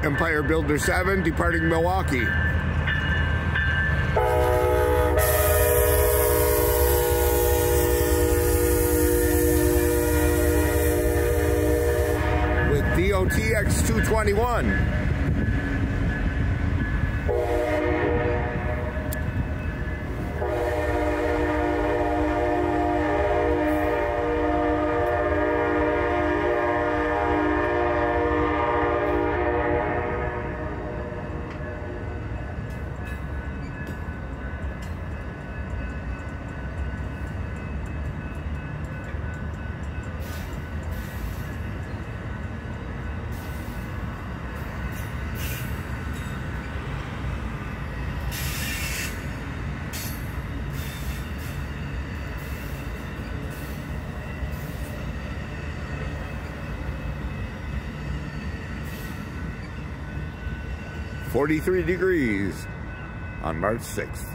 Empire Builder 7 departing Milwaukee. With DOTX 221. .43 degrees on March 6th.